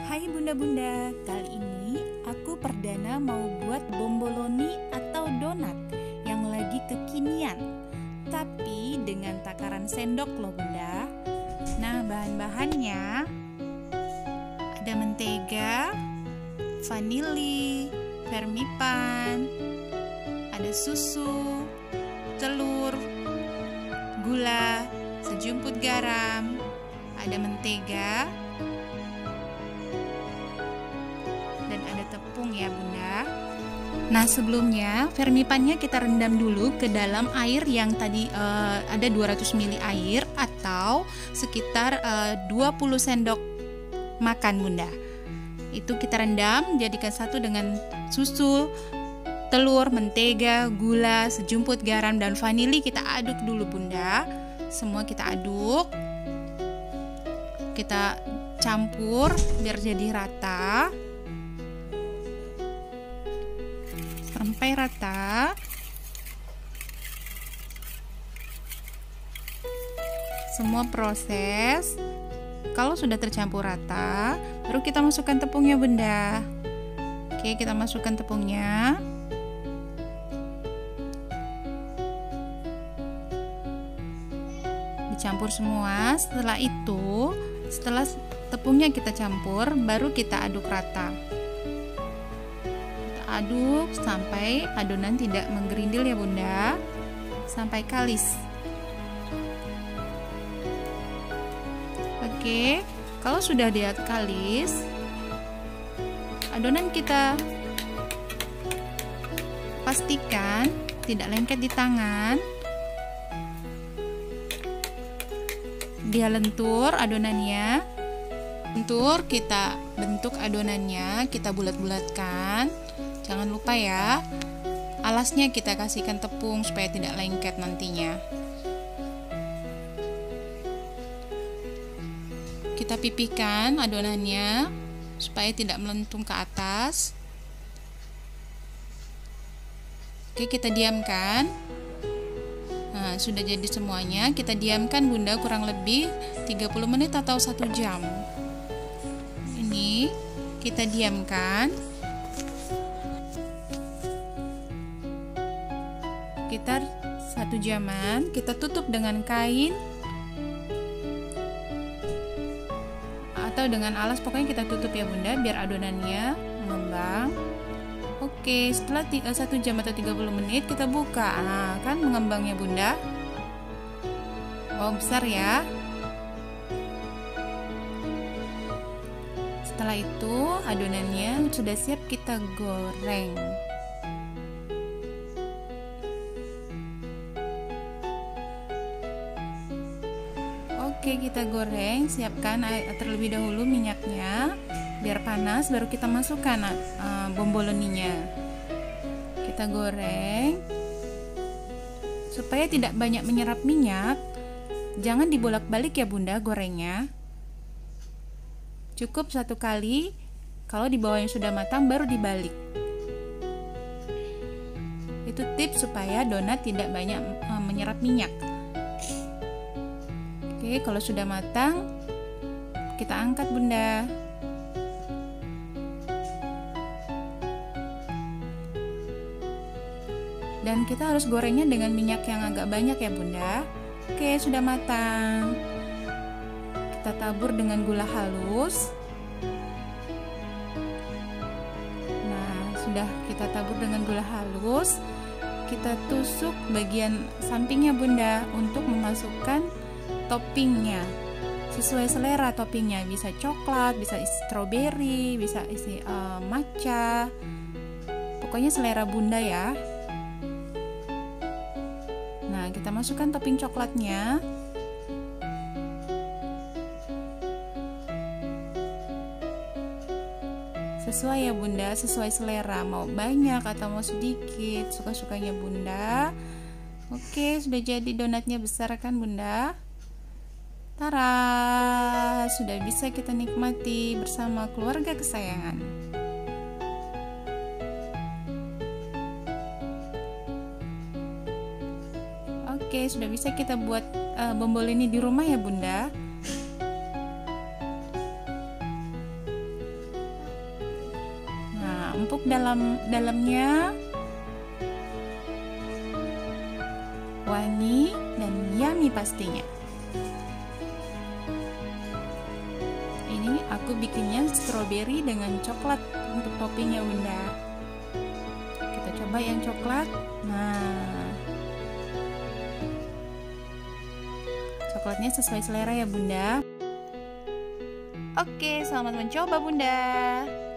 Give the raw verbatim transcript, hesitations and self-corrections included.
Hai bunda-bunda, kali ini aku perdana mau buat bomboloni atau donat yang lagi kekinian, tapi dengan takaran sendok loh bunda. Nah, bahan-bahannya ada mentega, vanili, vermipan, ada susu, telur, gula, sejumput garam, ada mentega, dan ada tepung ya bunda. Nah, sebelumnya vermipannya kita rendam dulu ke dalam air yang tadi uh, ada dua ratus mililiter air atau sekitar uh, dua puluh sendok makan bunda. Itu kita rendam, jadikan satu dengan susu, telur, mentega, gula, sejumput garam, dan vanili. Kita aduk dulu bunda. Semua kita aduk, kita campur biar jadi rata sampai rata. Semua proses. Kalau sudah tercampur rata, baru kita masukkan tepungnya bunda. Oke, kita masukkan tepungnya. Dicampur semua. Setelah itu, setelah tepungnya kita campur, baru kita aduk rata. Kita aduk sampai adonan tidak menggerindil ya bunda, sampai kalis. Oke, kalau sudah dia kalis, adonan kita pastikan tidak lengket di tangan. Dia lentur adonannya. Lentur, kita bentuk adonannya, kita bulat-bulatkan. Jangan lupa ya, alasnya kita kasihkan tepung supaya tidak lengket nantinya. Kita pipihkan adonannya supaya tidak melentung ke atas. Oke, kita diamkan. Nah, sudah jadi semuanya. Kita diamkan bunda kurang lebih tiga puluh menit atau satu jam. Ini kita diamkan. Sekitar satu jaman. Kita tutup dengan kain atau dengan alas, pokoknya kita tutup ya bunda biar adonannya mengembang. Oke, setelah satu jam atau tiga puluh menit kita buka. Nah, kan mengembangnya bunda. Wow, besar ya. Setelah itu adonannya sudah siap kita goreng. Oke, kita goreng. Siapkan terlebih dahulu minyaknya biar panas, baru kita masukkan uh, bomboloninya. Kita goreng supaya tidak banyak menyerap minyak. Jangan dibolak-balik ya bunda gorengnya. Cukup satu kali. Kalau di bawahnya sudah matang baru dibalik. Itu tips supaya donat tidak banyak uh, menyerap minyak. Oke, kalau sudah matang kita angkat bunda. Dan kita harus gorengnya dengan minyak yang agak banyak ya bunda. Oke, sudah matang. Kita tabur dengan gula halus. Nah, sudah kita tabur dengan gula halus. Kita tusuk bagian sampingnya bunda untuk memasukkan toppingnya. Sesuai selera toppingnya, bisa coklat, bisa isi stroberi, bisa isi uh, matcha. Pokoknya selera bunda ya. Nah, kita masukkan topping coklatnya. Sesuai ya bunda, sesuai selera, mau banyak atau mau sedikit, suka-sukanya bunda. Oke, sudah jadi donatnya besar kan bunda. Tara, sudah bisa kita nikmati bersama keluarga kesayangan. Oke, sudah bisa kita buat uh, bomboloni di rumah ya bunda. empuk dalam dalamnya, wangi dan yummy pastinya. Ini aku bikinnya stroberi dengan coklat untuk toppingnya Bunda. Kita coba yang coklat. Nah, coklatnya sesuai selera ya Bunda. Oke, selamat mencoba Bunda.